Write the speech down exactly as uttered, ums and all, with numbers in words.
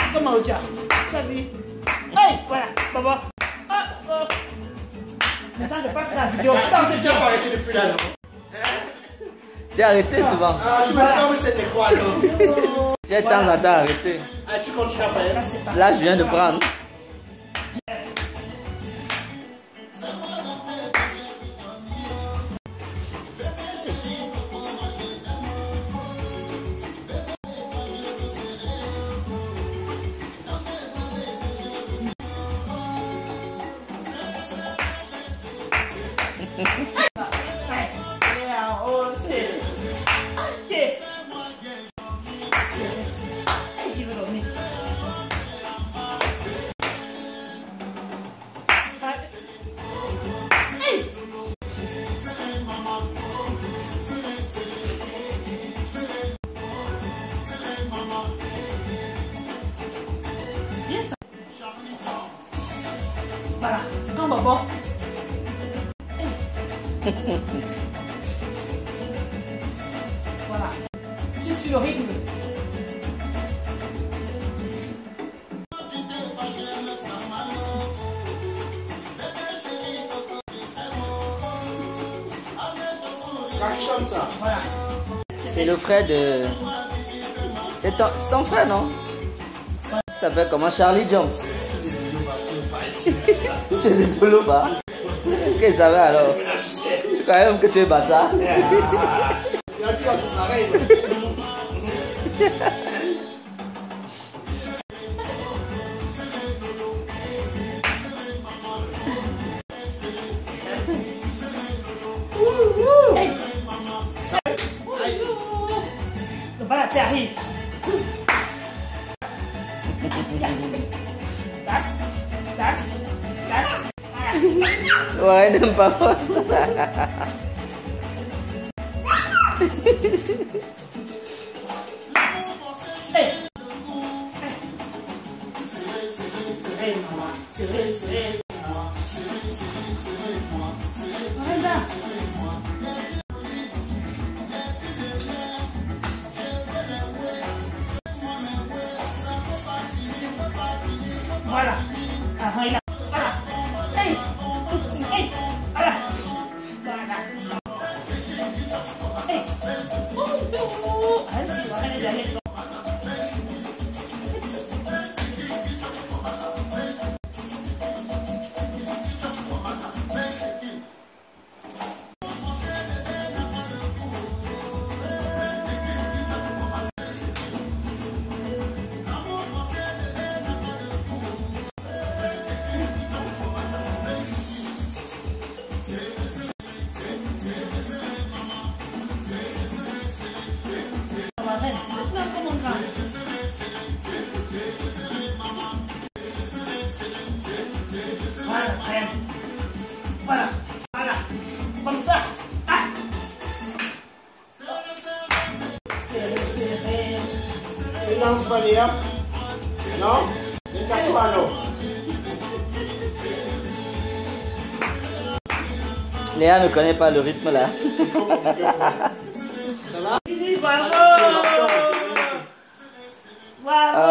Comme Aoucha. Tu as vu? Hey, voilà, papa. Oh, oh. Attends, je passe la vidéo. Attends, c'est bien. arrêté depuis là, non? J'ai arrêté souvent. Ah, je me sens que c'était quoi, non? J'ai de temps en temps arrêté. Ah, tu continues à faire. Là, je viens de prendre. Voilà, quand maman. Voilà, je suis le rythme. Voilà. C'est le frère de... C'est ton, c'est ton frère, non? Ça s'appelle comment? Charlie Jones. Je sais pas le bas. Est-ce qu'il savait alors? Je crois même que tu es bassa. Voilà, tu arrives. Das, das, das. Ouais, n'aime pas moi ça. Hey. Serrez, maman. Serrez, serrez. Voilà. Avant, il a... Voilà. Hey. Hey. Voilà. Voilà. Hey. Oh, oh, oh. Allez, allez, allez. Voilà, voilà, comme ça. Ah. Serré, serré. Tu lances pas les hommes? Non? Ne casse pas, non? Léa ne connaît pas le rythme là. Bravo! Bravo!